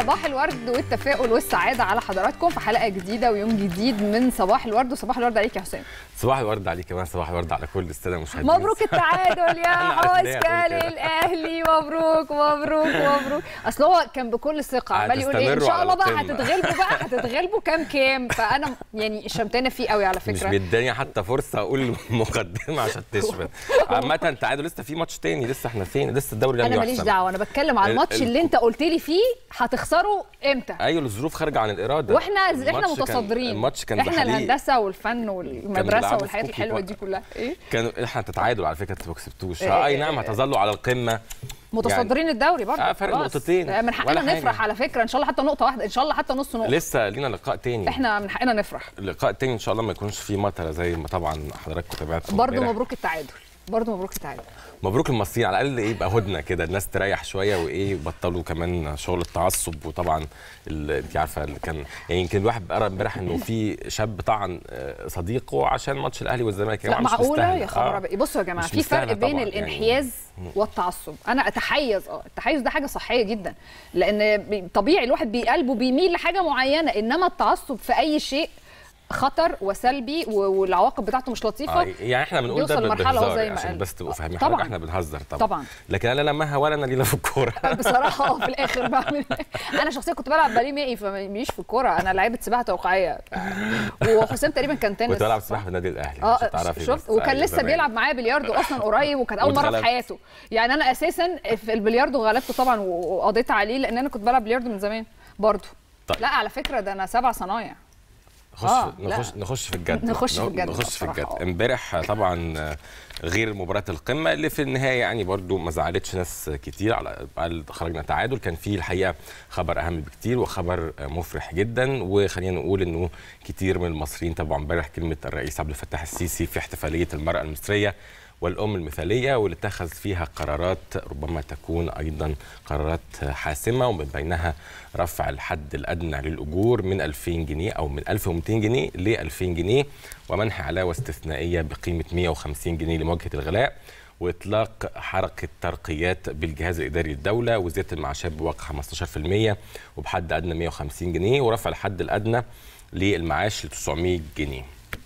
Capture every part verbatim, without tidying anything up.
صباح الورد والتفاؤل والسعاده على حضراتكم في حلقه جديده ويوم جديد من صباح الورد. وصباح الورد عليك يا حسام. صباح الورد عليك كمان، صباح الورد على كل الساده المشاهدين. مبروك التعادل يا حسكا للاهلي، مبروك مبروك مبروك. اصل هو كان بكل ثقه عمال يقول ايه ان شاء الله بقى هتتغلبوا بقى هتتغلبوا كام كام. فانا يعني شمتانه فيه قوي على فكره، مش مداني حتى فرصه اقول مقدمه عشان تشمت. عامه تعادل، لسه في ماتش تاني، لسه احنا فين، لسه الدوري لم يحسم. انا ماليش دعوه، انا بتكلم على الماتش اللي انت قلت لي فيه هتخسروا امتى. ايوه الظروف خارجه عن الاراده، واحنا احنا متصدرين. الماتش كان احنا الهندسه والفن والمدرسه والحاجات الحلوه دي كلها. ايه كانوا احنا تتعادلوا على فكره، انتوا ما كسبتوش. اه اي نعم هتظلوا على القمه متصدرين يعني الدوري برضه. اه فرق نقطتين، من حقنا نفرح على فكره، ان شاء الله حتى نقطه واحده، ان شاء الله حتى نص نقطه. لسه لينا لقاء تاني، احنا من حقنا نفرح. اللقاء التاني ان شاء الله ما يكونش فيه مطره زي ما طبعا حضراتكم تابعتوا. برضه مبروك التعادل، برضه مبروك التعادل. مبروك المصريين، على الاقل ايه يبقى هدنه كده، الناس تريح شويه وايه بطلوا كمان شغل التعصب. وطبعا انت عارفه اللي كان يعني يمكن الواحد قرا امبارح انه في شاب طعن صديقه عشان ماتش الاهلي والزمالك. لا معقوله يا خبر ابيض. بصوا يا جماعه، في فرق بين الانحياز يعني والتعصب. انا اتحيز، اه التحيز ده حاجه صحيه جدا، لان طبيعي الواحد بقلبه بيميل لحاجه معينه، انما التعصب في اي شيء خطر وسلبي والعواقب بتاعته مش لطيفه. آه يعني احنا بنقول ده بهزار يعني عشان بس تبقوا فاهمين حضرتك، احنا بنهزر طبعا طبعا، لكن انا لا مها ولا انا لينا في الكوره بصراحه. اه في الاخر بعمل انا شخصيا كنت بلعب باليه مائي فماليش في الكوره، انا لعيبه سباحه توقيعيه. وحسام تقريبا كان تنس، كنت بلعب سباحه في النادي الاهلي. اه شفت، وكان لسه بيلعب معايا بلياردو اصلا قريب، وكانت اول مره في حياته. يعني انا اساسا في البلياردو غلبته طبعا وقضيت عليه، لان انا كنت بلعب بلياردو من زمان برضه. طيب. لا على فكره ده انا سبع صنايع. نخش آه نخش لا. نخش في الجد نخش في الجد نخش في الجد امبارح طبعا غير مباراه القمه اللي في النهايه يعني برضو ما زعلتش ناس كتير، على خرجنا تعادل. كان فيه الحقيقه خبر اهم بكتير وخبر مفرح جدا، وخلينا نقول انه كتير من المصريين تابعوا امبارح كلمه الرئيس عبد الفتاح السيسي في احتفاليه المراه المصريه والأم المثالية، واللي اتخذ فيها قرارات ربما تكون أيضا قرارات حاسمة، ومن بينها رفع الحد الأدنى للأجور من ألفين جنيه أو من ألف ومئتين جنيه ل ألفين جنيه، ومنح علاوة استثنائية بقيمة مئة وخمسين جنيه لمواجهة الغلاء، وإطلاق حركة ترقيات بالجهاز الإداري للدولة، وزيادة المعاشات بواقع خمستاشر بالمئة وبحد أدنى مئة وخمسين جنيه، ورفع الحد الأدنى للمعاش ل تسعمئة جنيه.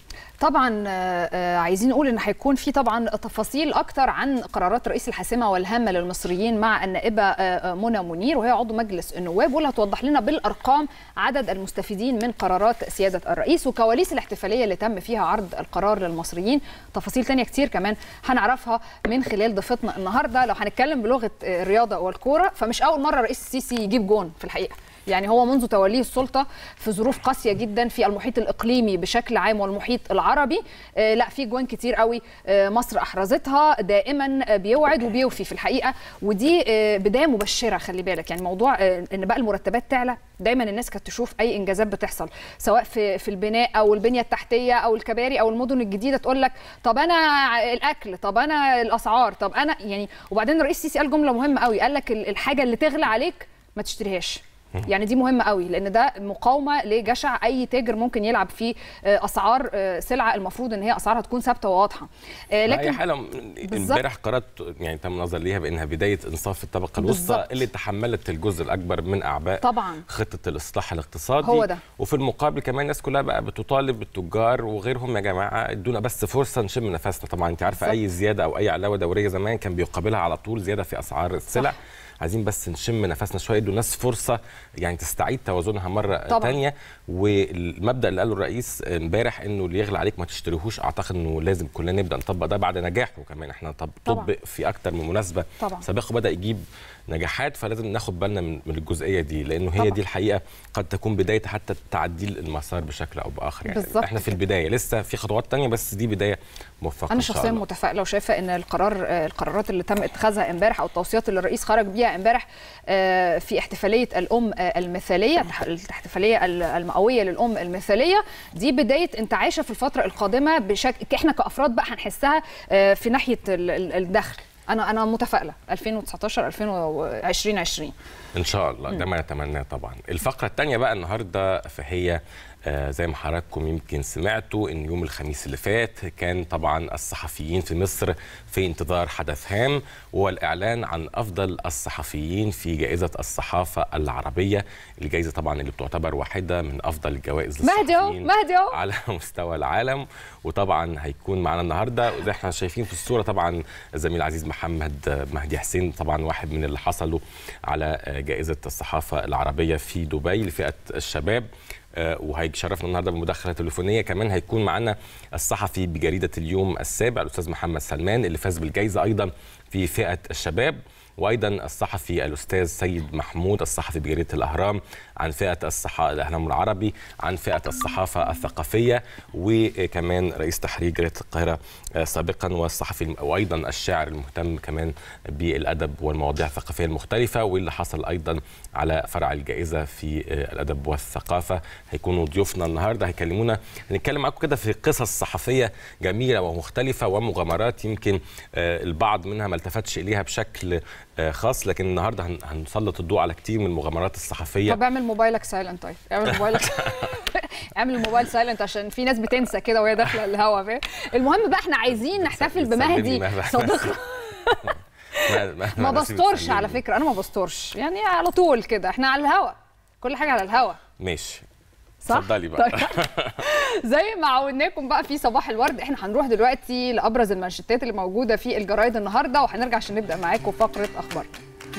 طبعا عايزين نقول ان هيكون في طبعا تفاصيل اكتر عن قرارات الرئيس الحاسمه والهامه للمصريين مع النائبه منى منير، وهي عضو مجلس النواب، واللي هتوضح لنا بالارقام عدد المستفيدين من قرارات سياده الرئيس وكواليس الاحتفاليه اللي تم فيها عرض القرار للمصريين. تفاصيل تانية كتير كمان هنعرفها من خلال ضيفتنا النهارده. لو هنتكلم بلغه الرياضه والكوره، فمش اول مره الرئيس السيسي يجيب جون في الحقيقه. يعني هو منذ توليه السلطه في ظروف قاسيه جدا في المحيط الاقليمي بشكل عام والمحيط العربي، آه لا في جوان كتير قوي آه مصر احرزتها. دائما بيوعد وبيوفي في الحقيقه، ودي آه بدايه مبشره. خلي بالك يعني موضوع آه ان بقى المرتبات تعلى، دايما الناس كانت تشوف اي انجازات بتحصل سواء في في البناء او البنيه التحتيه او الكباري او المدن الجديده، تقول لك طب انا الاكل، طب انا الاسعار، طب انا يعني. وبعدين الرئيس السيسي قال جمله مهمه قوي، قال لك الحاجه اللي تغلى عليك ما تشتريهاش. يعني دي مهمه قوي، لان ده مقاومه لجشع اي تاجر ممكن يلعب في اسعار سلعه المفروض ان هي اسعارها تكون ثابته وواضحه. لكن هي حاله امبارح قرارات يعني تم النظر ليها بانها بدايه انصاف الطبقه الوسطى اللي تحملت الجزء الاكبر من اعباء طبعا خطه الاصلاح الاقتصادي. هو ده. وفي المقابل كمان الناس كلها بقى بتطالب بالتجار وغيرهم، يا جماعه ادونا بس فرصه نشم نفسنا. طبعا انت عارفه اي زياده او اي علاوه دوريه زمان كان بيقابلها على طول زياده في اسعار السلع. صح. عايزين بس نشم نفسنا شويه، ادوا الناس فرصه يعني تستعيد توازنها مره ثانيه. والمبدا اللي قاله الرئيس امبارح انه اللي يغلى عليك ما تشتريهوش، اعتقد انه لازم كلنا نبدا نطبق ده بعد نجاحه. كمان احنا طبق في اكتر من مناسبه سابقه بدا يجيب نجاحات، فلازم ناخد بالنا من الجزئيه دي، لانه هي طبعا. دي الحقيقه قد تكون بدايه حتى تعديل المسار بشكل او باخر. يعني بالزبط. احنا في البدايه لسه في خطوات ثانيه، بس دي بدايه موفقه. انا شخصيا متفائله وشايفه ان القرار القرارات اللي تم اتخاذها امبارح او التوصيات اللي الرئيس خرج بيها امبارح في احتفاليه الام المثاليه، الاحتفاليه المئويه للام المثاليه، دي بدايه انتعاشه في الفتره القادمه بشكل احنا كافراد بقى هنحسها في ناحيه الدخل. انا انا متفائله ألفين وتسعتاشر ألفين وعشرين ان شاء الله، ده ما نتمناه طبعا. الفقره الثانيه بقى النهارده فهي آه زي ما حضراتكم يمكن سمعتوا ان يوم الخميس اللي فات كان طبعا الصحفيين في مصر في انتظار حدث هام، وهو الاعلان عن افضل الصحفيين في جائزه الصحافه العربيه، الجائزه طبعا اللي بتعتبر واحده من افضل الجوائز للصحفيين على مستوى العالم. وطبعا هيكون معنا النهارده وزي احنا شايفين في الصوره طبعا الزميل العزيز محمد مهدي حسين، طبعا واحد من اللي حصلوا على جائزه الصحافه العربيه في دبي لفئه الشباب، وهيشرفنا النهارده بمداخله تليفونيه. كمان هيكون معنا الصحفي بجريده اليوم السابع الاستاذ محمد سلمان اللي فاز بالجائزه ايضا في فئه الشباب، وايضا الصحفي الاستاذ سيد محمود الصحفي بجريده الاهرام عن فئه الصحافه الاهرام العربي عن فئه الصحافه الثقافيه، وكمان رئيس تحرير جريده القاهره سابقا والصحفي وايضا الشاعر المهتم كمان بالادب والمواضيع الثقافيه المختلفه، واللي حصل ايضا على فرع الجائزه في الادب والثقافه. هيكونوا ضيوفنا النهارده هيكلمونا هنتكلم معاكم كده في قصص صحفيه جميله ومختلفه ومغامرات يمكن البعض منها ما التفتش اليها بشكل خاص، لكن النهارده هنسلط الضوء على كتير من المغامرات الصحفيه. طب اعمل موبايلك سايلنت. طيب اعمل موبايلك اعمل الموبايل سايلنت عشان في ناس بتنسى كده وهي داخله الهوا. فاهم؟ المهم بقى احنا عايزين نحتفل بمهدي صديقنا. ما بستورش على فكره، انا ما بستورش يعني على طول كده، احنا على الهوا كل حاجه على الهوا. ماشي اتفضلي بقى. زي ما عودناكم بقى في صباح الورد، احنا هنروح دلوقتي لابرز المانشيتات اللي موجوده في الجرايد النهارده، وهنرجع عشان نبدا معاكم فقره اخبارنا.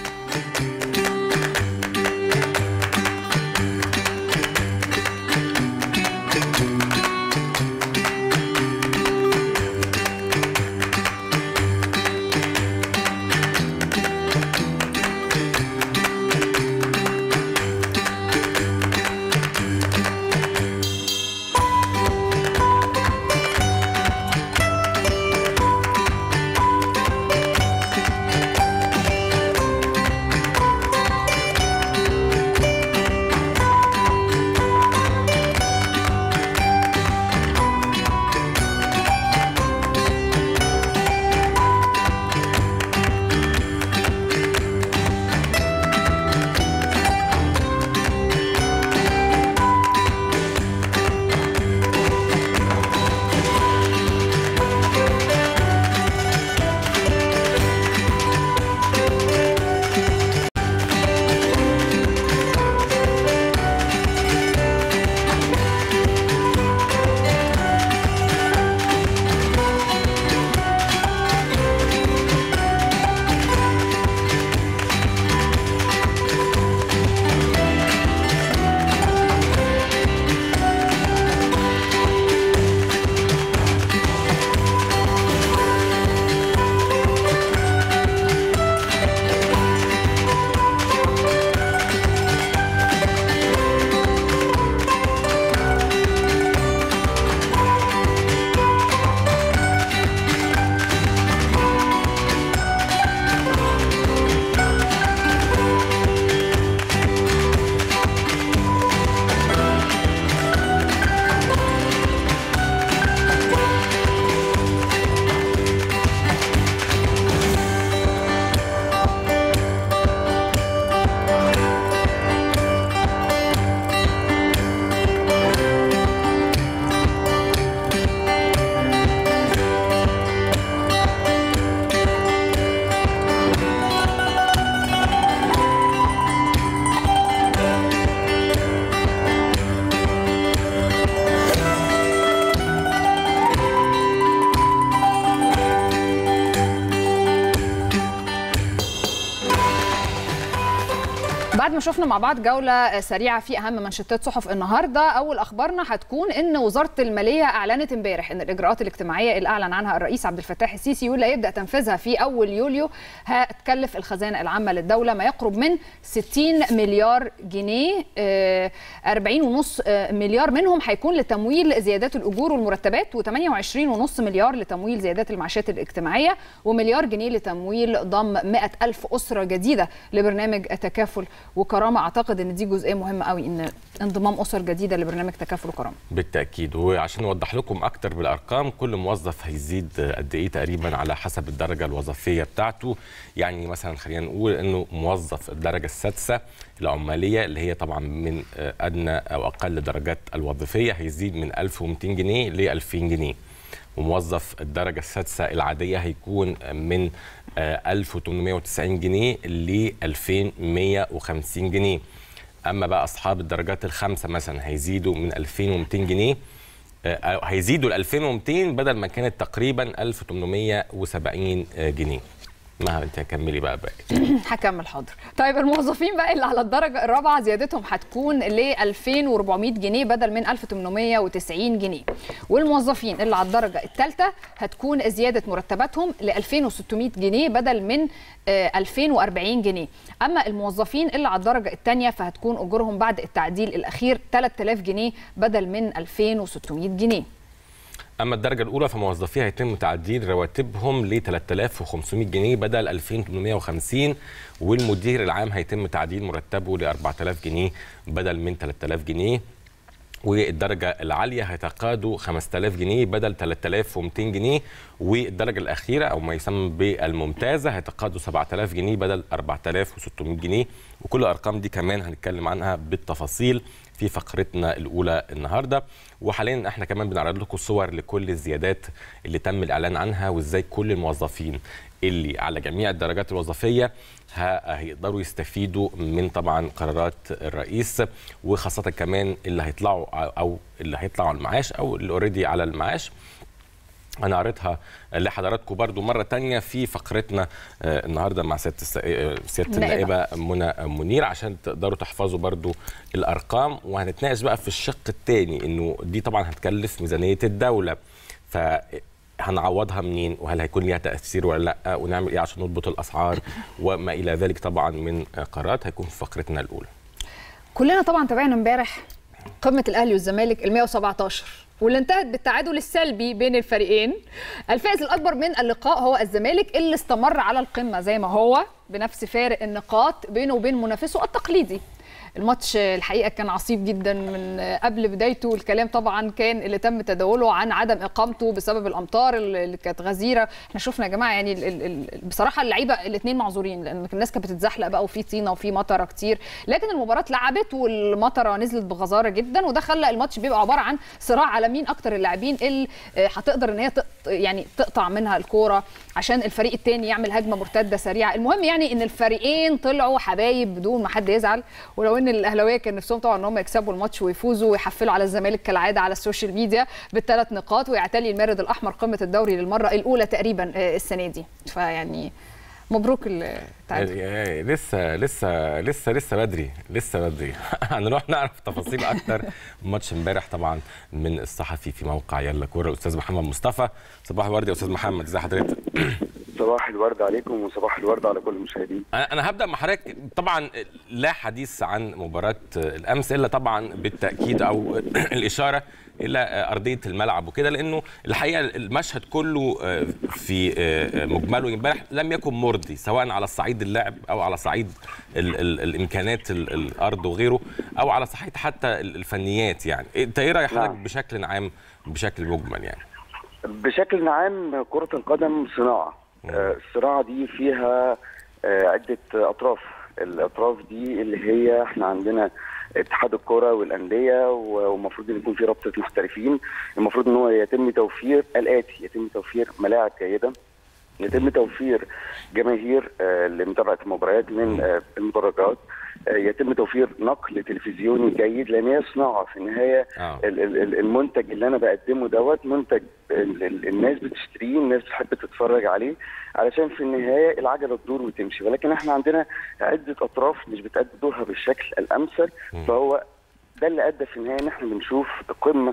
بعد ما شفنا مع بعض جولة سريعة في أهم منشطات صحف النهاردة، أول أخبارنا هتكون إن وزارة المالية أعلنت امبارح إن الإجراءات الاجتماعية اللي أعلن عنها الرئيس عبد الفتاح السيسي واللي هيبدأ تنفيذها في أول يوليو هتكلف الخزانة العامة للدولة ما يقرب من ستين مليار جنيه، أربعين ونص مليار منهم هيكون لتمويل زيادات الأجور والمرتبات، وثمانية وعشرين ونص مليار لتمويل زيادات المعاشات الاجتماعية، ومليار جنيه لتمويل ضم مئة ألف أسرة جديدة لبرنامج تكافل وكرامه، اعتقد ان دي جزئيه مهمه قوي، ان انضمام اسر جديده لبرنامج تكافل وكرامه. بالتاكيد. وعشان نوضح لكم اكتر بالارقام، كل موظف هيزيد قد ايه تقريبا على حسب الدرجه الوظيفيه بتاعته. يعني مثلا خلينا نقول انه موظف الدرجه السادسه العماليه اللي هي طبعا من ادنى او اقل درجات الوظيفيه هيزيد من ألف ومئتين جنيه ل ألفين جنيه. وموظف الدرجه السادسه العاديه هيكون من ألف وثمانمئة وتسعين جنيه ل ألفين ومئة وخمسين جنيه. اما بقى اصحاب الدرجات الخامسه مثلا هيزيدوا من ألفين ومئتين جنيه، هيزيدوا ل ألفين ومئتين بدل ما كانت تقريبا ألف وثمانمئة وسبعين جنيه. ما انت هكملي بقى باقي. هكمل حاضر. طيب الموظفين بقى اللي على الدرجه الرابعه زيادتهم هتكون ل ألفين وأربعمئة جنيه بدل من ألف وثمانمئة وتسعين جنيه. والموظفين اللي على الدرجه الثالثه هتكون زياده مرتباتهم ل ألفين وستمئة جنيه بدل من ألفين وأربعين جنيه. اما الموظفين اللي على الدرجه الثانيه فهتكون اجورهم بعد التعديل الاخير ثلاثة آلاف جنيه بدل من ألفين وستمئة جنيه. اما الدرجه الاولى فموظفيها هيتم تعديل رواتبهم ل ثلاثة آلاف وخمسمئة جنيه بدل ألفين وثمانمئة وخمسين، والمدير العام هيتم تعديل مرتبه ل أربعة آلاف جنيه بدل من ثلاثة آلاف جنيه. والدرجه العاليه هيتقاضوا خمسة آلاف جنيه بدل ثلاثة آلاف ومئتين جنيه. والدرجه الاخيره او ما يسمى بالممتازه هيتقاضوا سبعة آلاف جنيه بدل أربعة آلاف وستمئة جنيه. وكل الارقام دي كمان هنتكلم عنها بالتفاصيل في فقرتنا الاولى النهارده. وحاليا احنا كمان بنعرض لكم صور لكل الزيادات اللي تم الاعلان عنها، وازاي كل الموظفين اللي على جميع الدرجات الوظيفيه هيقدروا يستفيدوا من طبعا قرارات الرئيس، وخاصه كمان اللي هيطلعوا او اللي هيطلعوا على المعاش او اللي اوريدي على المعاش. انا قريتها لحضراتكم برضو مره ثانيه في فقرتنا النهارده مع سياده سياده النائبه منى منير عشان تقدروا تحفظوا برضو الارقام. وهنتناقش بقى في الشق الثاني، انه دي طبعا هتكلف ميزانيه الدوله، ف هنعوضها منين، وهل هيكون ليها تاثير ولا لا، ونعمل ايه عشان نضبط الاسعار وما الى ذلك طبعا من قرارات هيكون في فقرتنا الاولى. كلنا طبعا تابعنا امبارح قمه الاهلي والزمالك ال مئة وسبعتاشر واللي انتهت بالتعادل السلبي بين الفريقين. الفائز الاكبر من اللقاء هو الزمالك اللي استمر على القمه زي ما هو بنفس فارق النقاط بينه وبين منافسه التقليدي. الماتش الحقيقه كان عصيب جدا من قبل بدايته. الكلام طبعا كان اللي تم تداوله عن عدم اقامته بسبب الامطار اللي كانت غزيره. احنا شفنا يا جماعه يعني ال ال بصراحه اللعيبه الاثنين معذورين، لان الناس كانت بتتزحلق بقى وفي طينه وفي مطره كتير، لكن المباراه اتلعبت والمطره نزلت بغزاره جدا، وده خلى الماتش بيبقى عباره عن صراع على مين اكتر اللاعبين اللي هتقدر ان هي يعني تقطع منها الكوره عشان الفريق الثاني يعمل هجمه مرتده سريعه. المهم يعني ان الفريقين طلعوا حبايب بدون ما حد يزعل. ولو ان الاهلاويه كان نفسهم طبعا ان هم يكسبوا الماتش ويفوزوا ويحفلوا على الزمالك كالعاده على السوشيال ميديا بالثلاث نقاط ويعتلي المارد الاحمر قمه الدوري للمره الاولى تقريبا السنه دي. فيعني مبروك التعادل. لسه لسه لسه لسه بدري لسه بدري هنروح نعرف تفاصيل اكتر ماتش امبارح طبعا من الصحفي في موقع يلا كوره الاستاذ محمد مصطفى. صباح الورد يا استاذ محمد، ازي حضرتك؟ صباح الورد عليكم وصباح الورد على كل المشاهدين. انا هبدا مع حضرتك. طبعا لا حديث عن مباراه الامس الا طبعا بالتاكيد او الاشاره الى ارضيه الملعب وكده، لانه الحقيقه المشهد كله في مجمله امبارح لم يكن مرضي، سواء على الصعيد اللعب او على صعيد ال ال الامكانات ال الارض وغيره، او على صعيد حتى الفنيات. يعني انت ايه راي حضرتك بشكل عام بشكل مجمل؟ يعني بشكل عام كره القدم صناعه، الصناعه دي فيها عده اطراف. الاطراف دي اللي هي احنا عندنا اتحاد الكره والانديه، والمفروض ان يكون في رابطه محترفين. المفروض ان هو يتم توفير الاتي: يتم توفير ملاعب جيده، يتم توفير جماهير لمتابعه المباريات من المدرجات، يتم توفير نقل تلفزيوني جيد، لان هي صناعه في النهايه. آه. المنتج اللي انا بقدمه دوت منتج الناس بتشتريه، الناس بتحب تتفرج عليه، علشان في النهايه العجله تدور وتمشي. ولكن احنا عندنا عده اطراف مش بتأدي دورها بالشكل الامثل، م. فهو ده اللي ادى في النهايه ان احنا بنشوف قمه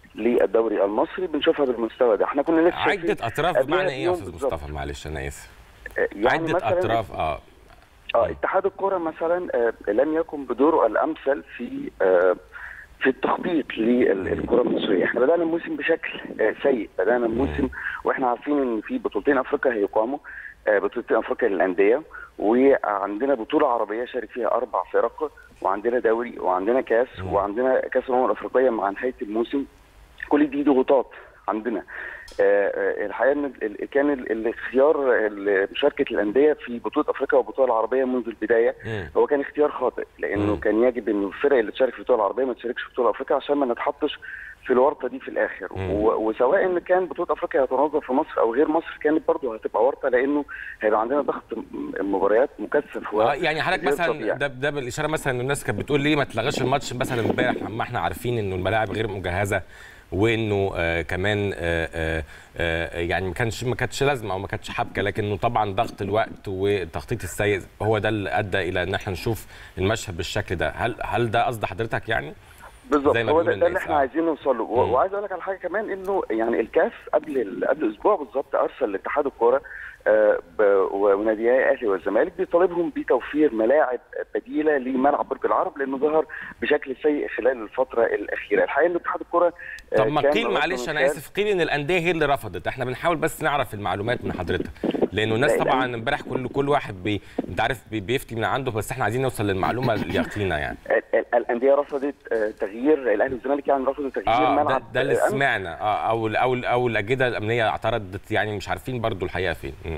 للدوري المصري بنشوفها بالمستوى ده. احنا كنا لسه عده اطراف. بمعنى ايه يا استاذ مصطفى؟ معلش انا اسف. يعني عده اطراف. اه اه اتحاد الكره مثلا آه لم يكن بدوره الامثل في آه في التخطيط للكره المصريه. احنا بدانا الموسم بشكل آه سيء، بدانا الموسم واحنا عارفين ان في بطولتين افريقيا هيقاموا، آه بطولتين افريقيا للانديه وعندنا بطوله عربيه شارك فيها اربع فرق، وعندنا دوري، وعندنا كاس، وعندنا كاس الامم الافريقيه مع نهايه الموسم. كل دي ضغوطات عندنا. الحقيقه ان كان الاختيار مشاركه الانديه في بطوله افريقيا والبطوله العربيه منذ البدايه هو كان اختيار خاطئ، لانه كان يجب ان الفرق اللي تشارك في البطوله العربيه ما تشاركش في بطوله افريقيا عشان ما نتحطش في الورطه دي في الاخر. وسواء ان كان بطوله افريقيا هتنظم في مصر او غير مصر كانت برضه هتبقى ورطه، لانه هيبقى عندنا ضغط مباريات مكثف. اه يعني حضرتك مثلا ده ده بالاشاره مثلا ان الناس كانت بتقول ليه ما تلغاش الماتش مثلا امبارح لما احنا عارفين انه الملاعب غير مجهزه، وانه آه كمان آه آه يعني ما كانش ما كانتش لازمه او ما كانتش حبكه، لكنه طبعا ضغط الوقت والتخطيط السيء هو ده اللي ادى الى ان احنا نشوف المشهد بالشكل ده. هل هل ده قصد حضرتك يعني؟ بالظبط، هو ده, ده اللي احنا عايزين نوصل له. وعايز اقول لك على حاجه كمان، انه يعني الكاف قبل قبل اسبوع بالظبط ارسل لاتحاد الكوره وناديي الاهلي والزمالك بيطالبهم بتوفير ملاعب بديله لملعب برج العرب، لانه ظهر بشكل سيء خلال الفتره الاخيره. الحقيقه ان اتحاد الكوره طب ما قيل، معلش انا اسف، قيل ان الانديه هي اللي رفضت. احنا بنحاول بس نعرف المعلومات من حضرتك، لانه الناس طبعا امبارح كل كل واحد بي انت عارف بي بيفتي من عنده، بس احنا عايزين نوصل للمعلومه اليقينه يعني. الانديه رفضت تغيير، الاهلي والزمالك يعني رفضوا تغيير آه ملعب. ده, ده اللي سمعنا. اه او او او الاجهزه الامنيه اعترضت، يعني مش عارفين برضو الحقيقه فين. م.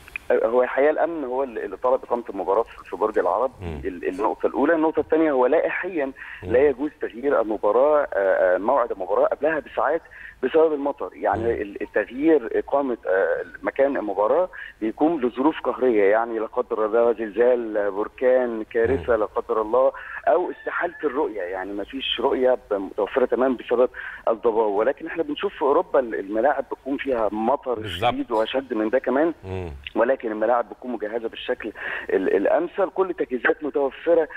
هو الحقيقه الامن هو اللي طلب اقامه المباراه في برج العرب. دي النقطه الاولى. النقطه الثانيه هو لائحيا لا يجوز تغيير المباراه موعد المباراه قبلها بساعات بسبب المطر. يعني التغيير اقامه مكان المباراه بيكون لظروف قهريه، يعني لا قدر الله زلزال، بركان، كارثه لا قدر الله، او استحاله الرؤيه، يعني ما فيش رؤيه متوفره تماما بسبب الضباب. ولكن احنا بنشوف في اوروبا الملاعب بتكون فيها مطر شديد واشد من ده كمان، ولكن الملاعب بتكون مجهزه بالشكل الامثل، كل التجهيزات متوفره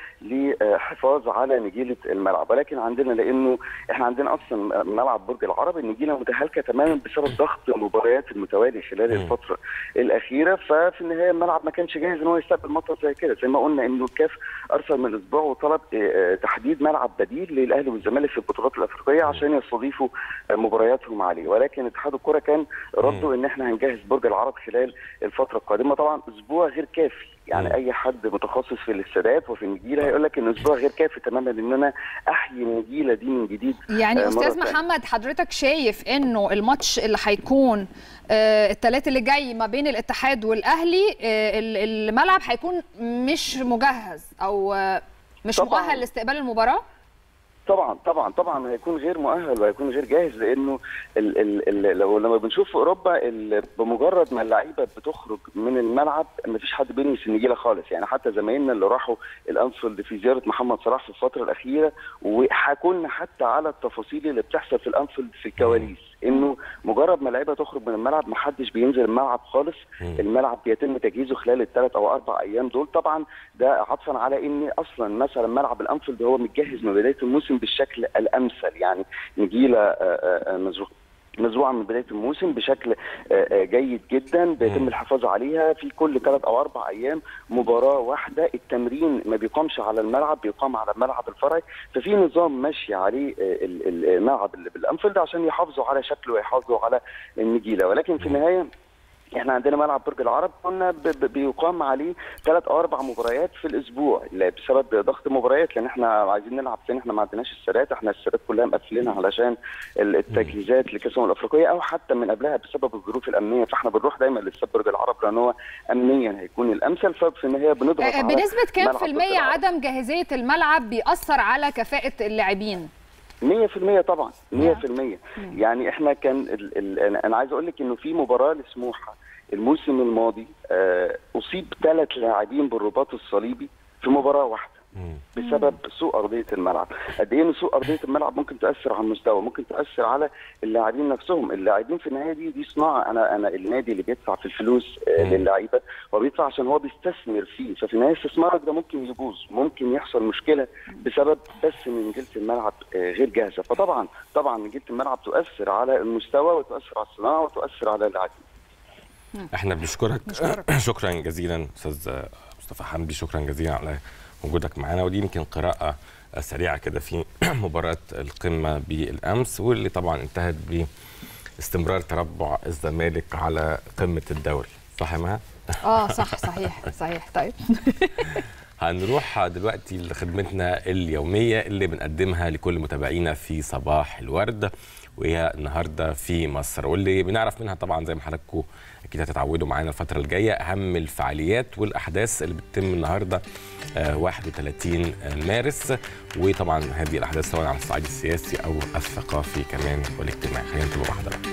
للحفاظ على نجيله الملعب. ولكن عندنا، لانه احنا عندنا اصلا ملعب برج العرب النجيله متهالكه تماما بسبب ضغط المباريات المتوالي خلال الفتره الاخيره، ففي النهايه الملعب ما كانش جاهز ان هو يستقبل مطر زي كده. زي ما قلنا انه الكاف ارسل من اسبوع وطلب تحديد ملعب بديل للاهلي والزمالك في البطولات الافريقيه عشان يستضيفوا مبارياتهم عليه. ولكن اتحاد الكره كان رده ان احنا هنجهز برج العرب خلال الفتره القادمه. طبعا اسبوع غير كافي، يعني اي حد متخصص في الاستادات وفي النجيله هيقول لك ان اسبوع غير كافي تماما ان انا احيي النجيله دي من جديد. يعني استاذ محمد، حضرتك شايف انه الماتش اللي هيكون آه الثلاث اللي جاي ما بين الاتحاد والاهلي آه الملعب هيكون مش مجهز او آه مش مؤهل لاستقبال المباراه؟ طبعا طبعا طبعا هيكون غير مؤهل وهيكون غير جاهز، لانه ال ال ال لو لما بنشوف في اوروبا بمجرد ما اللعيبه بتخرج من الملعب ما فيش حد بيلمس النجيله خالص. يعني حتى زمايلنا اللي راحوا الانفيلد في زياره محمد صلاح في الفتره الاخيره وحكوا لنا حتى على التفاصيل اللي بتحصل في الانفيلد في الكواليس، انه مجرد ما اللعيبه تخرج من الملعب ما حدش بينزل الملعب خالص. الملعب بيتم تجهيزه خلال الثلاث او اربع ايام دول. طبعا ده عطفا على ان اصلا مثلا ملعب الانفيلد هو متجهز من بدايه الموسم بالشكل الامثل، يعني نجيله مزروعه من بدايه الموسم بشكل جيد جدا، بيتم الحفاظ عليها في كل ثلاث او اربع ايام مباراه واحده. التمرين ما بيقامش على الملعب، بيقام على الملعب الفرعي، ففي نظام ماشي عليه الملعب اللي بالانفيلد عشان يحافظوا على شكله ويحافظوا على النجيله. ولكن في النهايه احنا عندنا ملعب برج العرب كنا بيقام عليه ثلاث او اربع مباريات في الاسبوع بسبب ضغط مباريات، لان احنا عايزين نلعب تاني. احنا ما عندناش السادات، احنا السادات كلها مقفلينها علشان التجهيزات لكاس الامم الافريقيه او حتى من قبلها بسبب الظروف الامنيه، فاحنا بنروح دايما لاستاد برج العرب لان هو امنيا هيكون الامثل. ففي النهايه بنضغط على بنسبه كام في المية عدم جاهزيه الملعب بيأثر على كفاءه اللاعبين؟ مية في المية طبعا، مية في المية. يعني احنا كان ال ال انا عايز اقول لك انه في مباراه لسموحه الموسم الماضي آه اصيب ثلاث لاعبين بالرباط الصليبي في مباراه واحده بسبب سوء ارضيه الملعب. قد ايه ان سوء ارضيه الملعب ممكن تاثر على المستوى، ممكن تاثر على اللاعبين نفسهم. اللاعبين في النهايه دي دي صناعه. انا انا النادي اللي بيدفع في الفلوس آه للعيبه هو بيدفع عشان هو بيستثمر فيه، ففي النهايه استثمارك ده ممكن يبوظ، ممكن يحصل مشكله بسبب بس ان نجيله الملعب آه غير جاهزه. فطبعا طبعا نجيله الملعب تؤثر على المستوى وتؤثر على الصناعه وتؤثر على اللاعبين. احنا بنشكرك شكرا جزيلا استاذ مصطفى حمدي، شكرا جزيلا على وجودك معنا. ودي يمكن قراءه سريعه كده في مباراه القمه بالامس، واللي طبعا انتهت باستمرار تربع الزمالك على قمه الدوري. صح يا مها؟ اه صح صحيح صحيح. طيب هنروح دلوقتي لخدمتنا اليوميه اللي بنقدمها لكل متابعينا في صباح الورد، وهي النهارده في مصر، واللي بنعرف منها طبعا زي ما حضراتكم اكيد هتتعودوا معانا الفتره الجايه اهم الفعاليات والاحداث اللي بتتم النهارده واحد وثلاثين مارس، وطبعا هذه الاحداث سواء على الصعيد السياسي او الثقافي كمان والاجتماعي. خلينا نتابع مع حضراتكم.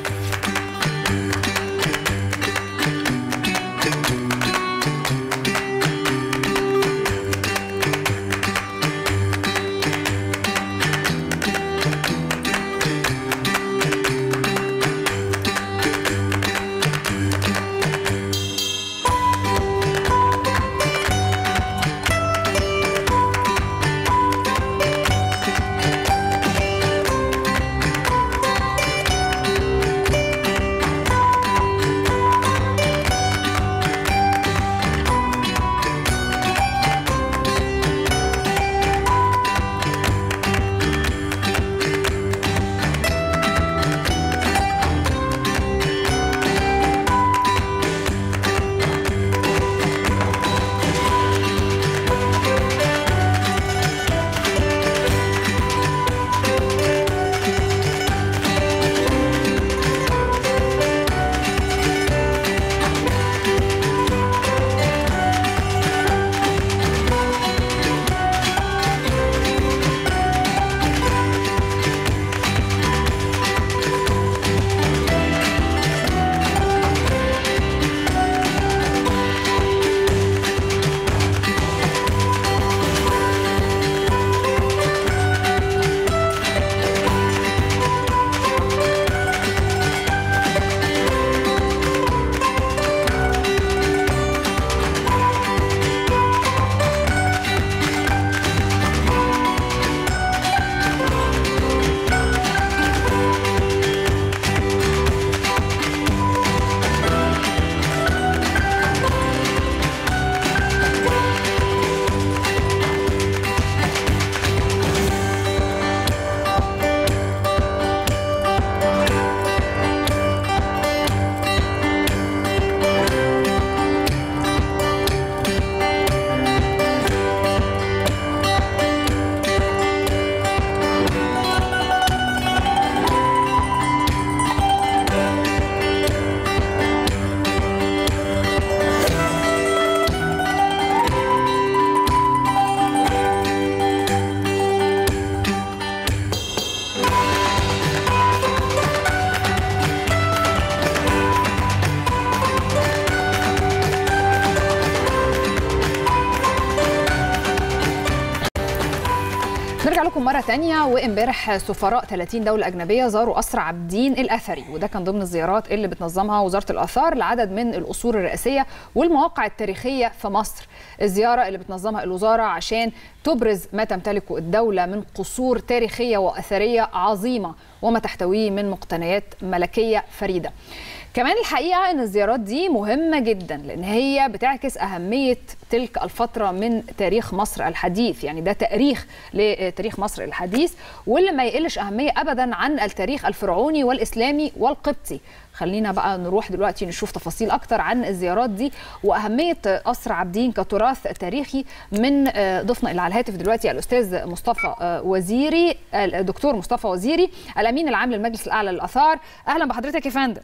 نرجع لكم مرة تانية. وامبارح سفراء ثلاثين دولة أجنبية زاروا قصر عابدين الأثري، وده كان ضمن الزيارات اللي بتنظمها وزارة الآثار لعدد من القصور الرئاسية والمواقع التاريخية في مصر. الزيارة اللي بتنظمها الوزارة عشان تبرز ما تمتلكه الدولة من قصور تاريخية وأثرية عظيمة وما تحتويه من مقتنيات ملكية فريدة. كمان الحقيقة أن الزيارات دي مهمة جدا لأن هي بتعكس أهمية تلك الفترة من تاريخ مصر الحديث، يعني ده تاريخ لتاريخ مصر الحديث واللي ما يقلش أهمية أبدا عن التاريخ الفرعوني والإسلامي والقبطي. خلينا بقى نروح دلوقتي نشوف تفاصيل أكتر عن الزيارات دي وأهمية قصر عابدين كتراث تاريخي من ضيفنا اللي على الهاتف دلوقتي الأستاذ مصطفى وزيري، الدكتور مصطفى وزيري الأمين العام للمجلس الأعلى للآثار. أهلا بحضرتك يا فندم.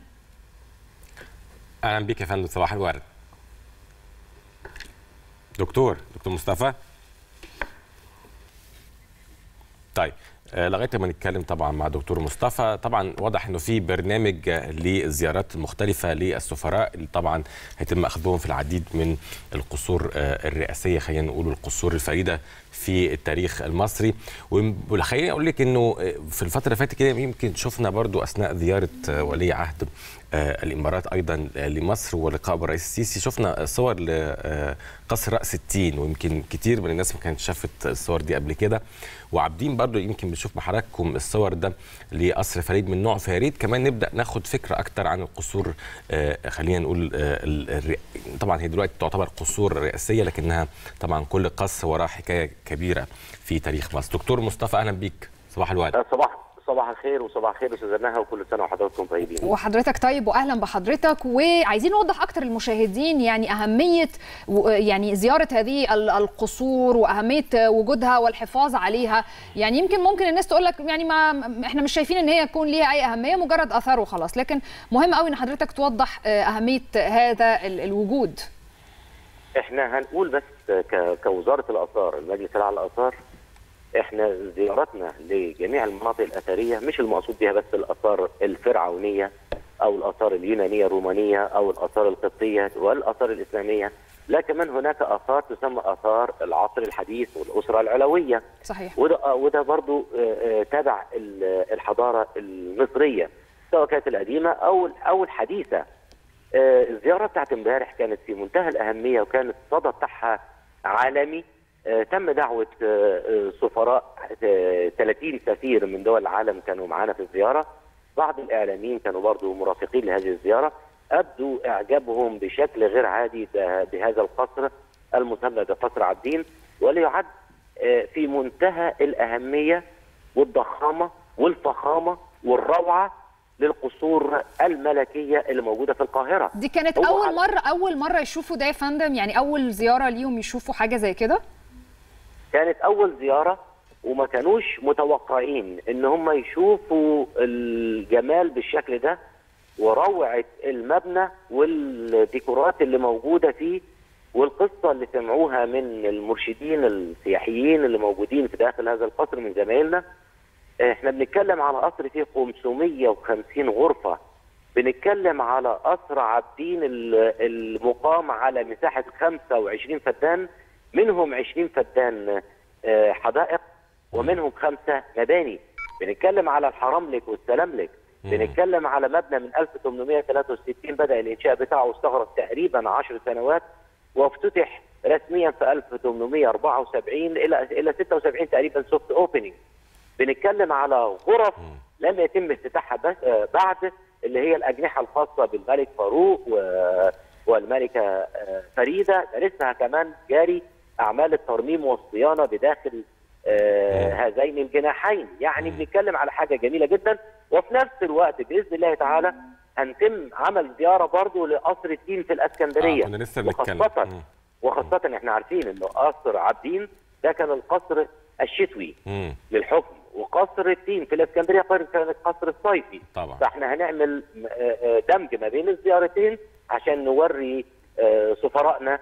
اهلا بيك يا فندم، صباح الورد. دكتور دكتور مصطفى. طيب آه لغايه ما نتكلم طبعا مع دكتور مصطفى، طبعا واضح انه في برنامج للزيارات المختلفه للسفراء اللي طبعا هيتم اخذهم في العديد من القصور آه الرئاسيه، خلينا نقول القصور الفريده في التاريخ المصري. وخليني اقول لك انه في الفتره اللي فاتت كده يمكن شفنا برضو اثناء زياره ولي عهد الامارات ايضا لمصر ولقاء بالرئيس السيسي، شفنا صور لقصر راس التين، ويمكن كتير من الناس ما كانت شافت الصور دي قبل كده. وعابدين برضو يمكن بنشوف بحضراتكم الصور ده لقصر فريد من نوع، فيا ريت كمان نبدا ناخد فكره اكتر عن القصور. خلينا نقول طبعا هي دلوقتي تعتبر قصور رئاسيه لكنها طبعا كل قصر وراه حكايه كبيره في تاريخ مصر. دكتور مصطفى اهلا بيك، صباح الورد. صباح صباح الخير وصباح الخير استاذ نهى، وكل سنه وحضراتكم طيبين. وحضرتك طيب واهلا بحضرتك. وعايزين نوضح اكتر للمشاهدين يعني اهميه يعني زياره هذه القصور واهميه وجودها والحفاظ عليها. يعني يمكن ممكن الناس تقول لك يعني ما احنا مش شايفين ان هي يكون ليها اي اهميه، مجرد اثار وخلاص، لكن مهم قوي ان حضرتك توضح اهميه هذا الوجود. احنا هنقول بس كوزاره الاثار، المجلس الاعلى للاثار، احنا زيارتنا لجميع المناطق الاثريه مش المقصود بها بس الاثار الفرعونيه او الاثار اليونانيه الرومانيه او الاثار القبطيه والاثار الاسلاميه، لا كمان هناك اثار تسمى اثار العصر الحديث والاسره العلوية. صحيح. وده وده برضو تبع الحضاره المصريه سواء كانت القديمه او او الحديثه. الزياره بتاعت امبارح كانت في منتهى الاهميه وكانت الصدى بتاعها عالمي. تم دعوه سفراء ثلاثين سفير من دول العالم كانوا معانا في الزياره. بعض الاعلاميين كانوا برضو مرافقين لهذه الزياره، ابدوا اعجابهم بشكل غير عادي بهذا القصر المسمى بقصر عابدين، وليعد في منتهى الاهميه والضخامه والفخامه والروعه للقصور الملكيه اللي موجوده في القاهره. دي كانت اول مره اول مره يشوفوا ده يا فندم؟ يعني اول زياره ليهم يشوفوا حاجه زي كده؟ كانت اول زياره وما كانوش متوقعين ان هم يشوفوا الجمال بالشكل ده وروعه المبنى والديكورات اللي موجوده فيه والقصه اللي سمعوها من المرشدين السياحيين اللي موجودين في داخل هذا القصر من زمايلنا. احنا بنتكلم على قصر فيه خمسمية وخمسين غرفه، بنتكلم على قصر عابدين المقام على مساحه خمسة وعشرين فدان، منهم عشرين فدان حدائق ومنهم خمسه مباني. بنتكلم على الحرملك والسلاملك، بنتكلم على مبنى من ألف وثمانمائة وثلاثة وستين بدا الانشاء بتاعه، استغرق تقريبا عشر سنوات وافتتح رسميا في ألف وثمانمائة وأربعة وسبعين الى الى ستة وسبعين تقريبا سوفت اوبننج. بنتكلم على غرف لم يتم افتتاحها بس بعد، اللي هي الاجنحه الخاصه بالملك فاروق والملكه فريده، لسه كمان جاري اعمال الترميم والصيانه بداخل هذين الجناحين. يعني بنتكلم على حاجه جميله جدا. وفي نفس الوقت باذن الله تعالى هنتم عمل زياره برضه لقصر الدين في الاسكندريه. آه كنا لسه بنتكلم. وخاصه وخاصه احنا عارفين ان قصر عابدين ده كان القصر الشتوي مم. للحكم، وقصر الدين في الاسكندريه كان القصر الصيفي طبعا. فاحنا هنعمل دمج ما بين الزيارتين عشان نوري سفرائنا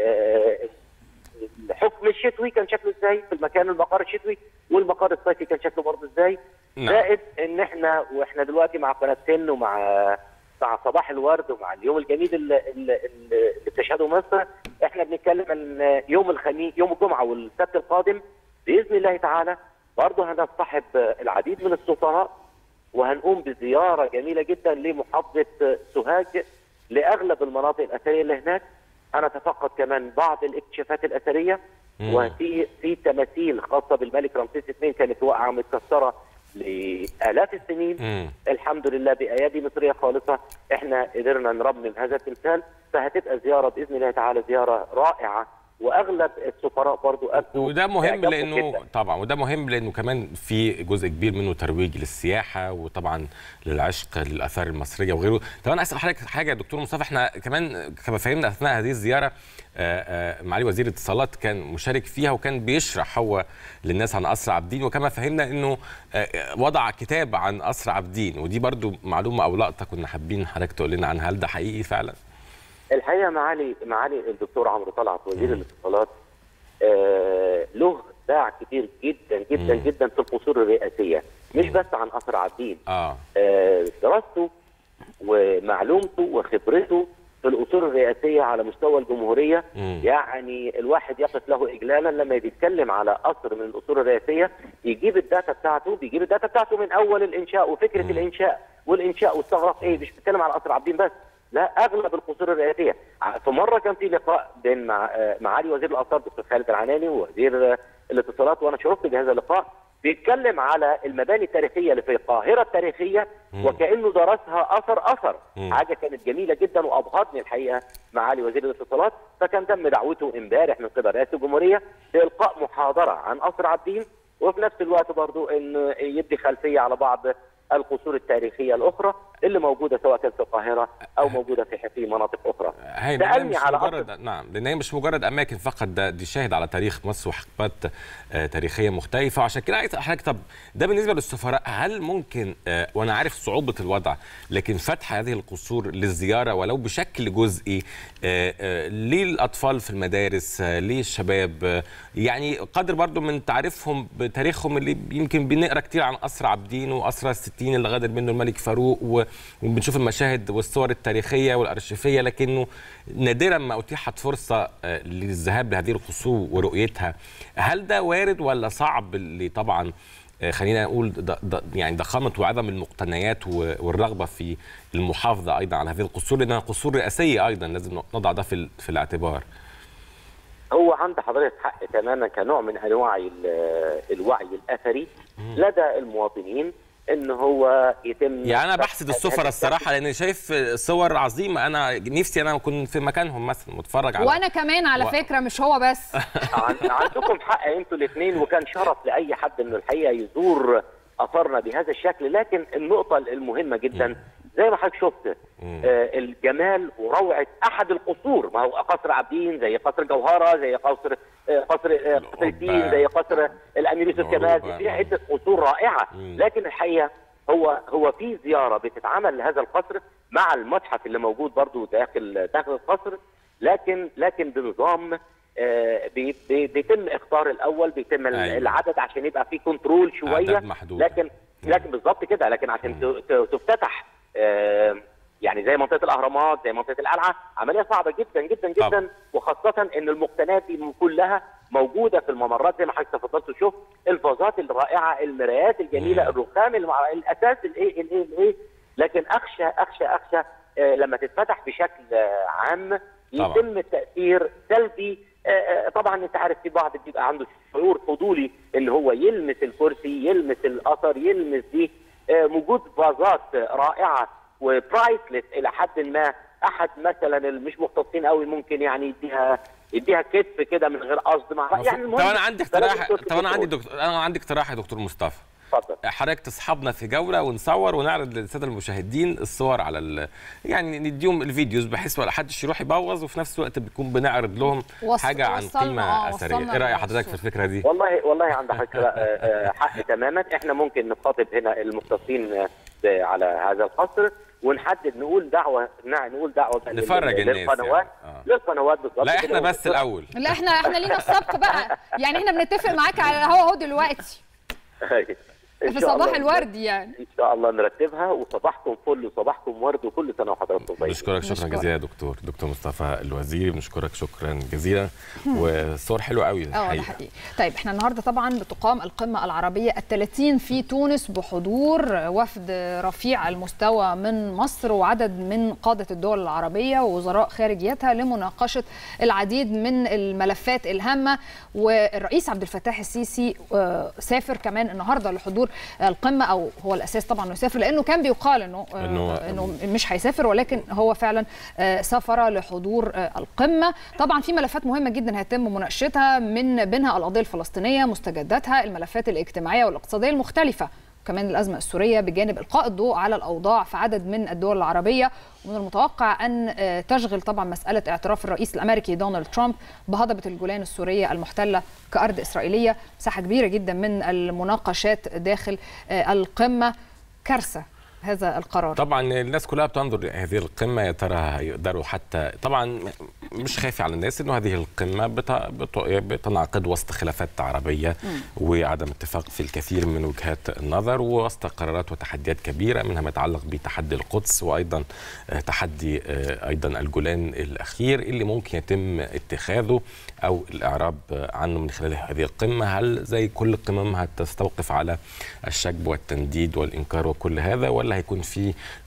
الحكم الشتوي كان شكله ازاي في المكان، المقر الشتوي والمقر الصيفي كان شكله برضه ازاي. زائد ان احنا واحنا دلوقتي مع قناه سن ومع مع صباح الورد ومع اليوم الجميل اللي, اللي بتشهده مصر، احنا بنتكلم ان يوم الخميس يوم الجمعه والسبت القادم باذن الله تعالى برضه هنصطحب العديد من السفراء وهنقوم بزياره جميله جدا لمحافظه سوهاج لاغلب المناطق الاثريه اللي هناك. هنتفقد كمان بعض الاكتشافات الاثريه، وفي في تماثيل خاصه بالملك رمسيس اثنين كانت واقعه متكسره لالاف السنين. مم. الحمد لله بايادي مصريه خالصه احنا قدرنا نرمم هذا التمثال، فهتبقى زياره باذن الله تعالى زياره رائعه، واغلب السفراء برضو ابدوا. وده مهم لانه جداً. طبعا وده مهم لانه كمان في جزء كبير منه ترويج للسياحه وطبعا للعشق للاثار المصريه وغيره. طب انا اسال حضرتك حاجه يا دكتور مصطفى، احنا كمان كما فهمنا اثناء هذه الزياره معالي وزير الاتصالات كان مشارك فيها وكان بيشرح هو للناس عن قصر عابدين، وكما فهمنا انه وضع كتاب عن قصر عابدين، ودي برضو معلومه او لقطه كنا حابين حضرتك تقول لنا عنها، هل ده حقيقي فعلا؟ الحقيقه معالي معالي الدكتور عمرو طلعت وزير الاتصالات آه له باع كتير جدا جدا مم. جدا في القصور الرئاسيه، مش بس عن قصر عابدين. آه. آه دراسته ومعلومته وخبرته في القصور الرئاسيه على مستوى الجمهوريه. مم. يعني الواحد يقف له اجلالا لما بيتكلم على قصر من القصور الرئاسيه، يجيب الداتا بتاعته بيجيب الداتا بتاعته من اول الانشاء وفكره مم. الانشاء والانشاء واستغرق ايه، مش بيتكلم على قصر عابدين بس، لا اغلب القصور الرئاسيه. في مره كان في لقاء بين مع معالي وزير الاثار دكتور خالد العناني ووزير الاتصالات، وانا شرفت بهذا اللقاء، بيتكلم على المباني التاريخيه اللي في القاهره التاريخيه وكانه درسها اثر اثر. مم. حاجه كانت جميله جدا وابهرتني الحقيقه معالي وزير الاتصالات. فكان تم دعوته امبارح من قبل رئاسه الجمهوريه لالقاء محاضره عن قصر عابدين وفي نفس الوقت برضو ان يدي خلفيه على بعض القصور التاريخيه الاخرى اللي موجوده سواء كانت في القاهره او موجوده في في مناطق اخرى. هي مش مجرد نعم لان هي مش مجرد اماكن فقط، ده دي شاهد على تاريخ مصر وحقبات آه تاريخيه مختلفه. وعشان كده عايز حضرتك، طب ده بالنسبه للسفراء هل ممكن آه وانا عارف صعوبه الوضع، لكن فتح هذه القصور للزياره ولو بشكل جزئي آه آه للاطفال في المدارس، آه للشباب، آه يعني قدر برضو من تعريفهم بتاريخهم اللي يمكن بنقرا كتير عن قصر عابدين وقصر الستين اللي غادر منه الملك فاروق، و وبنشوف المشاهد والصور التاريخية والأرشيفية، لكنه نادرا ما أتيحت فرصة للذهاب لهذه القصور ورؤيتها. هل ده وارد ولا صعب؟ اللي طبعا خلينا نقول يعني ضخامة وعظم المقتنيات والرغبة في المحافظة أيضا على هذه القصور، لأنها قصور رئاسية أيضا لازم نضع ده في, في الاعتبار. هو عند حضرتك حق تماما كنوع من أنواع الوعي الأثري لدى المواطنين ان هو يتم يعني انا بحسد السفراء الصراحه، لان شايف صور عظيمه انا نفسي انا اكون في مكانهم مثلا متفرج على، وانا كمان على و... فكره مش هو بس. عندكم حق انتوا الاثنين، وكان شرف لاي حد من الحقيقه يزور اثرنا بهذا الشكل. لكن النقطه المهمه جدا زي ما حضرتك شفت آه الجمال وروعه احد القصور، ما هو قصر عابدين زي قصر جوهره زي قصر آه قصر آه قصر الدين زي قصر الامير يوسف كمال، في عده قصور رائعه. لكن الحقيقه هو هو في زياره بتتعمل لهذا القصر مع المتحف اللي موجود برضو داخل داخل القصر، لكن لكن بنظام آه بي بي بيتم اختار الاول، بيتم أيوة. العدد عشان يبقى في كنترول شويه، لكن لكن بالظبط كده. لكن عشان تفتتح آه يعني زي منطقه الاهرامات زي منطقه القلعه عمليه صعبه جدا جدا جدا طبعا. وخاصه ان المقتنيات دي كلها موجوده في الممرات زي ما حضرتك تفضلت وشوف الفازات الرائعه، المرايات الجميله، مم. الرخام الاساس الايه الايه الايه. لكن اخشى اخشى اخشى آه لما تتفتح بشكل آه عام يتم التاثير سلبي. آه طبعا انت عارف في بعض بيبقى عنده شعور فضولي ان هو يلمس الكرسي يلمس الاثر يلمس دي. آه وجود فازات رائعه وبرايسلس الى حد ما، احد مثلا المش مختصين قوي ممكن يعني يديها يديها كتف كده من غير قصد مع يعني. طب انا عندي اقتراح طب انا عندي دكتور انا عندي اقتراح يا دكتور مصطفى. اتفضل. حضرتك تصحبنا في جوله ونصور ونعرض للساده المشاهدين الصور على ال... يعني نديهم الفيديوز بحيث ولا حدش يروح يبوظ، وفي نفس الوقت بنكون بنعرض لهم وص... حاجه عن قيمه اثريه. ايه راي حضرتك في الفكره دي؟ والله والله عند حضرتك حق تماما. احنا ممكن نخاطب هنا المختصين على هذا القصر ونحدد نقول دعوه نقول دعوه نفرج الناس للقنوات يعني. للقنوات بالظبط. لا احنا بس الاول لا احنا احنا لينا السبق بقى يعني احنا بنتفق معاك على الهوا اهو دلوقتي في صباح الورد يعني. ان شاء الله نرتبها وصباحكم فل وصباحكم ورد وكل سنه وحضراتكم طيبين. بنشكرك شكرا جزيلا يا دكتور دكتور مصطفى الوزيري، بنشكرك شكرا جزيلا والصور حلوه قوي الحقيقه. حقيقي. طيب احنا النهارده طبعا بتقام القمه العربيه الثلاثين في تونس بحضور وفد رفيع المستوى من مصر وعدد من قاده الدول العربيه ووزراء خارجيتها لمناقشه العديد من الملفات الهامه. والرئيس عبد الفتاح السيسي سافر كمان النهارده لحضور القمه، او هو الاساس طبعا انه يسافر لانه كان بيقال انه انه, إنه مش هيسافر، ولكن هو فعلا سافر لحضور القمه. طبعا في ملفات مهمه جدا هيتم مناقشتها، من بينها القضيه الفلسطينيه مستجداتها، الملفات الاجتماعيه والاقتصاديه المختلفه، وكمان الازمه السوريه، بجانب القاء الضوء على الاوضاع في عدد من الدول العربيه. ومن المتوقع ان تشغل طبعا مساله اعتراف الرئيس الامريكي دونالد ترامب بهضبه الجولان السوريه المحتله كارض اسرائيليه مساحه كبيره جدا من المناقشات داخل القمه. كارثه هذا القرار. طبعا الناس كلها بتنظر لهذه القمه، يا ترى هيقدروا حتى، طبعا مش خافي على الناس انه هذه القمه بتنعقد وسط خلافات عربيه م. وعدم اتفاق في الكثير من وجهات النظر، ووسط قرارات وتحديات كبيره منها ما يتعلق بتحدي القدس، وايضا تحدي ايضا الجولان الاخير اللي ممكن يتم اتخاذه او الاعراب عنه من خلال هذه القمه. هل زي كل قمم هتستوقف على الشجب والتنديد والانكار وكل هذا، ولا هيكون في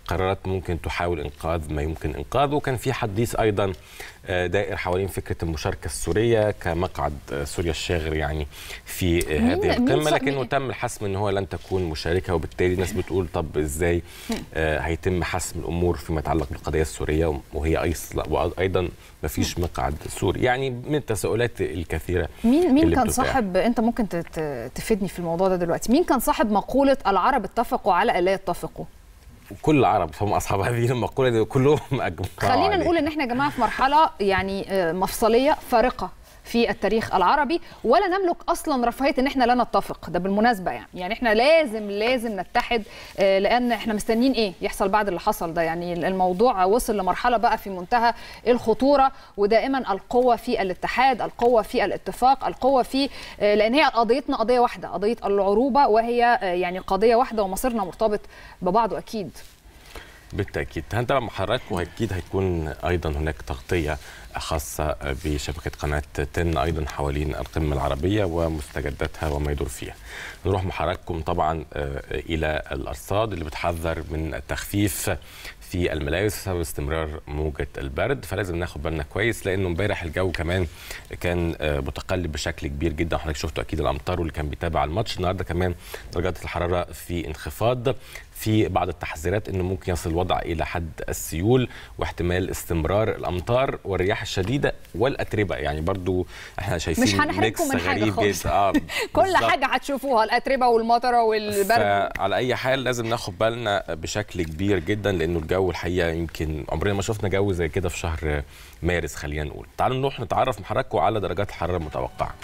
قرارات ممكن تحاول انقاذ ما يمكن انقاذه. وكان في حديث ايضا دائر حوالين فكره المشاركه السوريه كمقعد سوريا الشاغر يعني في هذه القمه، لكنه تم الحسم ان هو لن تكون مشاركه، وبالتالي الناس بتقول طب ازاي آه هيتم حسم الامور فيما يتعلق بالقضيه السوريه وهي ايضا ما فيش مقعد سوري؟ يعني من التساؤلات الكثيره. مين مين كان صاحب، انت ممكن تفيدني في الموضوع ده دلوقتي، مين كان صاحب مقوله العرب اتفقوا على الا يتفقوا؟ كل العرب هم اصحاب هذه المقوله دي كلهم اجمعوا. خلينا نقول ان احنا يا جماعه في مرحله يعني مفصليه فارقه في التاريخ العربي، ولا نملك اصلا رفاهيه ان احنا لا نتفق. ده بالمناسبه يعني يعني احنا لازم لازم نتحد، لان احنا مستنيين ايه يحصل بعد اللي حصل ده. يعني الموضوع وصل لمرحله بقى في منتهى الخطوره، ودائما القوه في الاتحاد، القوه في الاتفاق، القوه في، لان هي قضيتنا قضيه واحده، قضيه العروبه، وهي يعني قضيه واحده ومصيرنا مرتبط ببعضه اكيد. بالتاكيد هنتابع مع حضراتكم، واكيد هيكون ايضا هناك تغطيه خاصه بشبكه قناه تن ايضا حوالين القمه العربيه ومستجداتها وما يدور فيها. نروح مع حضراتكم طبعا الى الارصاد اللي بتحذر من التخفيف في الملابس بسبب استمرار موجة البرد، فلازم ناخد بالنا كويس، لانه امبارح الجو كمان كان متقلب بشكل كبير جدا، وحضرتك شفتوا اكيد الامطار واللي كان بيتابع الماتش. النهارده كمان درجات الحراره في انخفاض، في بعض التحذيرات انه ممكن يصل الوضع الى حد السيول واحتمال استمرار الامطار والرياح الشديده والاتربه. يعني برضو احنا شايفين مش هنحرمكم من حاجه خالص. آه كل حاجه هتشوفوها، الاتربه والمطره والبرد. على اي حال لازم ناخد بالنا بشكل كبير جدا، لانه الجو الحقيقه يمكن عمرنا ما شفنا جو زي كده في شهر مارس. خلينا نقول تعالوا نروح نتعرف مع حضراتكم على درجات الحراره المتوقعه.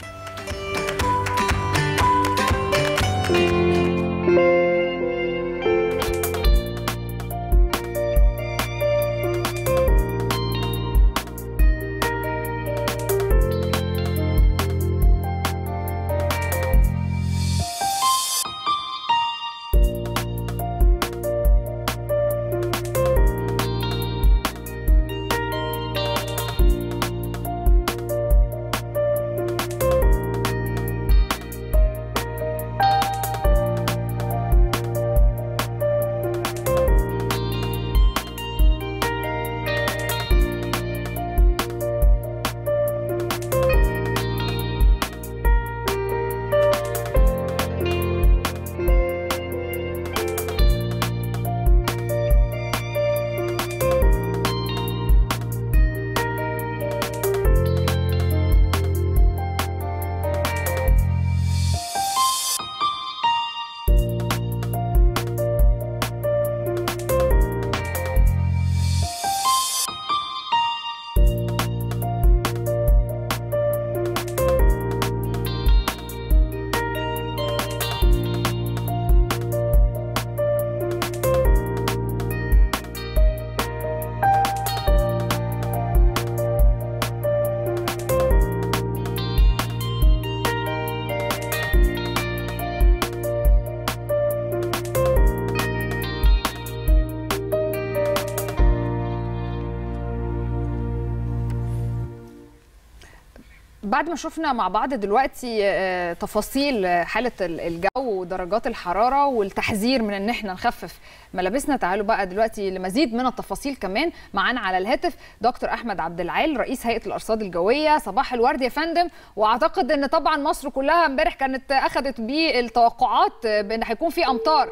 بعد ما شفنا مع بعض دلوقتي تفاصيل حالة الجو ودرجات الحرارة والتحذير من ان احنا نخفف ملابسنا، تعالوا بقى دلوقتي لمزيد من التفاصيل كمان معانا على الهاتف دكتور احمد عبد العال رئيس هيئة الارصاد الجوية. صباح الورد يا فندم. واعتقد ان طبعا مصر كلها امبارح كانت اخذت بالتوقعات بان هيكون في امطار.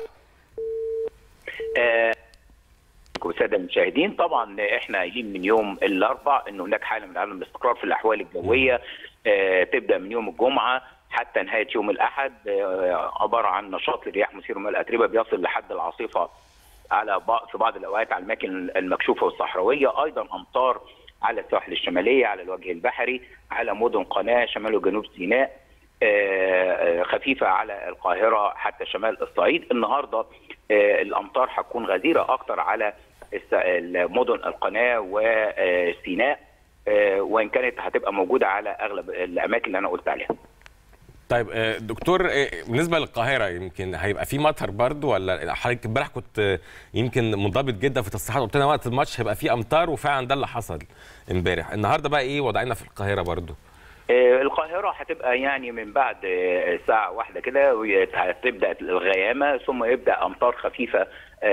آه الساده المشاهدين، طبعا احنا قايلين من يوم الاربعاء انه هناك حاله من عدم الاستقرار في الاحوال الجويه، آه تبدا من يوم الجمعه حتى نهايه يوم الاحد، آه عباره عن نشاط لرياح مثير من الاتربه بيصل لحد العاصفه على في بعض الاوقات على الاماكن المكشوفه والصحراويه، ايضا امطار على السواحل الشماليه، على الوجه البحري، على مدن قناه شمال وجنوب سيناء، آه خفيفه على القاهره حتى شمال الصعيد. النهارده آه الامطار هتكون غزيره اكثر على مدن القناه وسيناء، وان كانت هتبقى موجوده على اغلب الاماكن اللي انا قلت عليها. طيب دكتور، بالنسبه للقاهره يمكن هيبقى في مطر برضو، ولا حضرتك امبارح كنت يمكن منضبط جدا في تصريحات قلت لنا وقت الماتش هيبقى في امطار، وفعلا ده اللي حصل امبارح. النهارده بقى ايه وضعنا في القاهره برضو؟ القاهرة هتبقى يعني من بعد ساعة واحدة كده هتبدأ الغيامة، ثم يبدأ أمطار خفيفة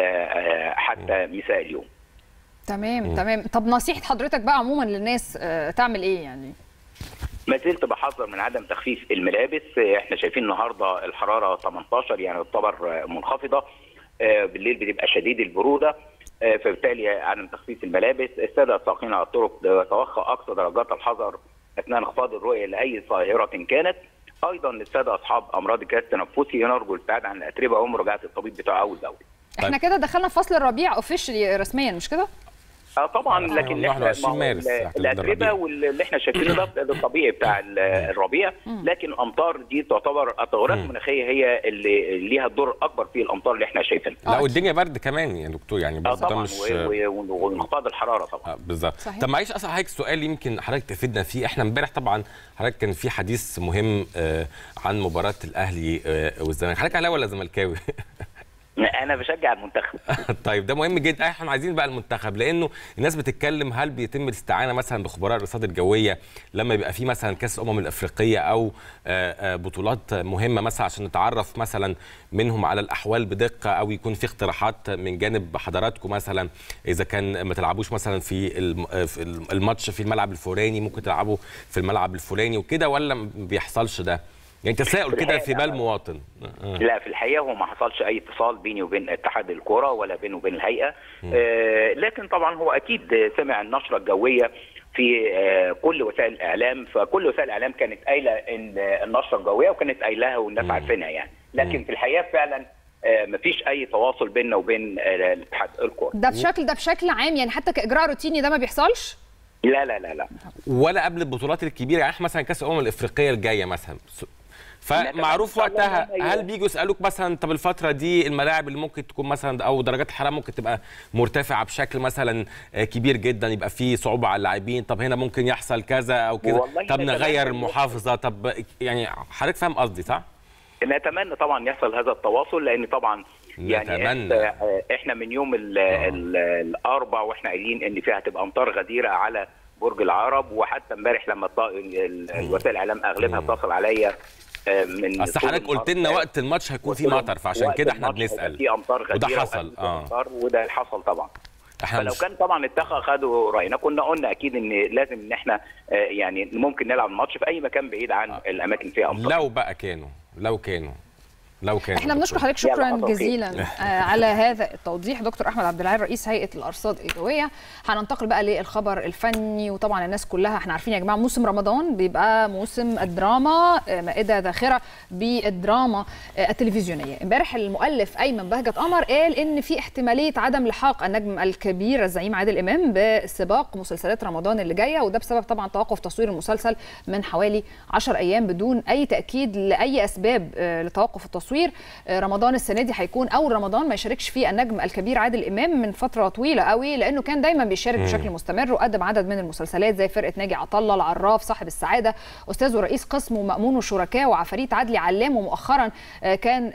حتى مساء اليوم. تمام م. تمام. طب نصيحة حضرتك بقى عموما للناس تعمل إيه يعني؟ ما زلت بحذر من عدم تخفيف الملابس. احنا شايفين النهارده الحرارة ثمانية عشر يعني تعتبر منخفضة، بالليل بتبقى شديد البرودة، فبالتالي عدم تخفيف الملابس. السادة السائقين على الطرق توخى أقصى درجات الحذر اثناء انخفاض الرؤيه لاي ظاهره كانت. ايضا للساده اصحاب امراض الجهاز التنفسي نرجو الابتعاد عن الاتربه ومراجعه الطبيب بتاعه اول باول. احنا كده دخلنا في فصل الربيع اوفيشلي رسميا مش كده؟ اه طبعا، لكن احنا الاتربه واللي احنا شايفينه ده الطبيعي بتاع الربيع، لكن الامطار دي تعتبر التغيرات المناخيه هي اللي ليها الدور اكبر في الامطار اللي احنا شايفينها. لا والدنيا برد كمان يا دكتور يعني بس ده مش وانخفاض الحراره طبعا. آه بالظبط. طب معلش اسال حضرتك سؤال يمكن حضرتك تفيدنا فيه. احنا امبارح طبعا حضرتك كان في حديث مهم آه عن مباراه الاهلي آه والزمالك. حضرتك اهلاوي ولا زملكاوي؟ انا بشجع المنتخب. طيب ده مهم جدا. احنا عايزين بقى المنتخب، لانه الناس بتتكلم هل بيتم الاستعانه مثلا بخبراء الرصاد الجويه لما بيبقى في مثلا كاس الامم الافريقيه او بطولات مهمه مثلا عشان نتعرف مثلا منهم على الاحوال بدقه، او يكون في اقتراحات من جانب حضراتكم مثلا اذا كان ما تلعبوش مثلا في الماتش في الملعب الفلاني ممكن تلعبوا في الملعب الفلاني وكده، ولا ما بيحصلش ده؟ يعني تساؤل كده في بال مواطن. لا في الحقيقه هو ما حصلش اي اتصال بيني وبين اتحاد الكره ولا بينه وبين الهيئه، آه لكن طبعا هو اكيد سمع النشره الجويه في آه كل وسائل الاعلام، فكل وسائل الاعلام كانت قايله ان النشره الجويه وكانت قايلاها والناس عارفينها يعني، لكن مم. في الحقيقه فعلا آه مفيش اي تواصل بيننا وبين آه اتحاد الكره. ده بشكل ده بشكل عام يعني حتى كاجراء روتيني ده ما بيحصلش؟ لا لا لا لا ولا قبل البطولات الكبيره يعني مثلا كاس الامم الافريقيه الجايه مثلا، فمعروف وقتها هل بيجوا يسالوك مثلا طب الفتره دي الملاعب اللي ممكن تكون مثلا او درجات الحراره ممكن تبقى مرتفعه بشكل مثلا كبير جدا يبقى في صعوبه على اللاعبين، طب هنا ممكن يحصل كذا او كده، طب نغير المحافظه، طب يعني حضرتك فاهم قصدي صح؟ نتمنى طبعا يحصل هذا التواصل، لان طبعا يعني احنا من يوم الاربع واحنا قايلين ان فيها هتبقى امطار غزيره على برج العرب، وحتى امبارح لما الوسائل الاعلام اغلبها اتصل عليا من اصل حضرتك قلت لنا وقت الماتش هيكون في مطر، فعشان كده احنا بنسال في امطار غزيره وده حصل اه وده حصل طبعا. فلو مش... كان طبعا اتخذ خدوا راينا كنا قلنا اكيد ان لازم ان احنا آه يعني ممكن نلعب الماتش في اي مكان بعيد عن آه. الاماكن فيها امطار. لو بقى كانوا لو كانوا لو كان احنا بنشكر حضرتك شكرا جزيلا على هذا التوضيح دكتور احمد عبد العال رئيس هيئه الارصاد الجويه. هننتقل بقى للخبر الفني، وطبعا الناس كلها احنا عارفين يا جماعه موسم رمضان بيبقى موسم الدراما، مائده ذاخره بالدراما التلفزيونيه. امبارح المؤلف ايمن بهجت قمر قال ان في احتماليه عدم لحاق النجم الكبير الزعيم عادل امام بسباق مسلسلات رمضان اللي جايه، وده بسبب طبعا توقف تصوير المسلسل من حوالي عشر ايام بدون اي تاكيد لاي اسباب لتوقف التصوير. رمضان السنه دي هيكون اول رمضان ما يشاركش فيه النجم الكبير عادل امام من فتره طويله قوي، لانه كان دايما بيشارك مم. بشكل مستمر وقدم عدد من المسلسلات زي فرقه ناجي عطا الله، العراف، صاحب السعاده، استاذ ورئيس قسم ومأمون وشركاء، وعفاريت عدلي علام، ومؤخرا كان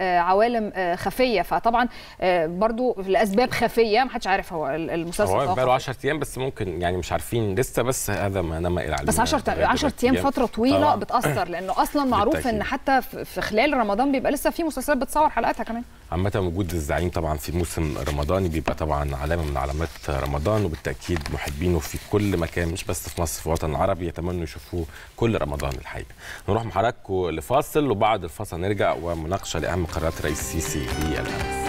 عوالم خفيه. فطبعا برضو لاسباب خفيه ما حدش عارف هو المسلسل هو بقى له عشرة ايام بس، ممكن يعني مش عارفين لسه، بس هذا ما نما الى علمنا. بس عشرة ايام فتره طويله طبعا. بتاثر لانه اصلا معروف ان حتى في خلال رمضان بيبقى لسه في مسلسلات بتصور حلقاتها كمان. عامة وجود الزعيم طبعا في موسم رمضاني بيبقى طبعا علامة من علامات رمضان، وبالتأكيد محبينه في كل مكان مش بس في مصر، في الوطن العربي يتمنوا يشوفوه كل رمضان الحقيقة. نروح مع حضراتكم لفاصل، وبعد الفاصل نرجع ومناقشة لأهم قرارات رئيس السيسي في الأمس.